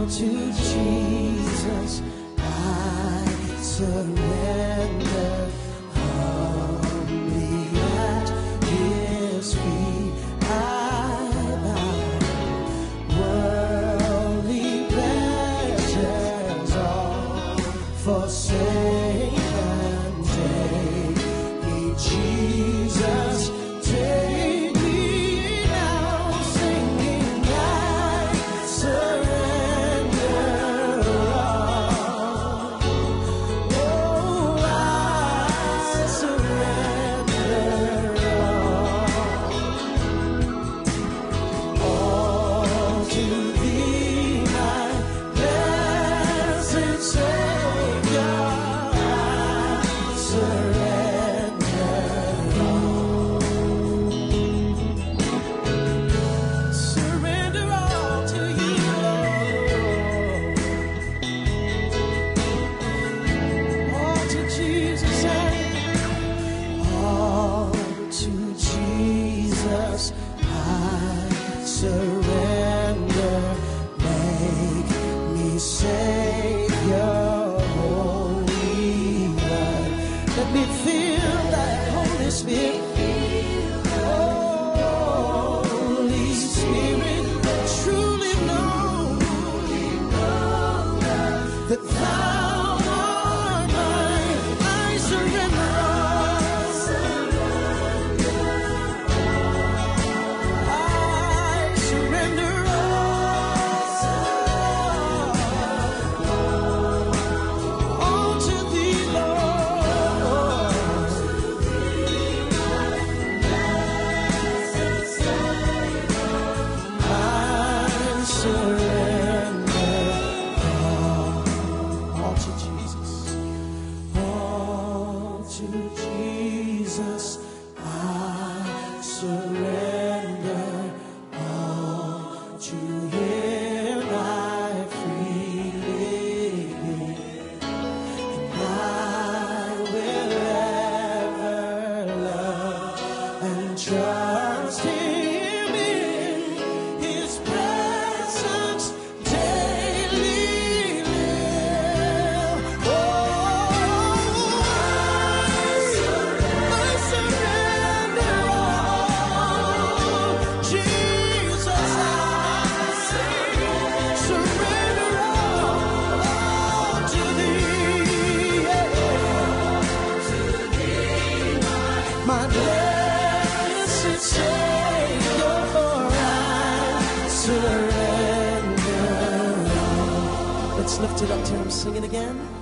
to Jesus I surrender. Humbly at His feet I bow. Worldly pleasures all forsake and take me, Jesus, take me now, singing I surrender all. Oh, I surrender all to Thee, my blessed Savior. I surrender all. Surrender all to You, Lord. All to Jesus all to Jesus I surrender. Make me Savior, Holy One. Let me feel that Holy Spirit. Holy Spirit, truly know that Thou art mine. I surrender all. I surrender all to Thee, Lord. I surrender all to Jesus. All to Jesus I surrender. All to Him I freely give. And I will ever love and trust Him in His presence daily live. Oh, I surrender all. Jesus, I surrender all to Thee. My blessed Savior, I surrender all. Let's lift it up to Him, sing it again.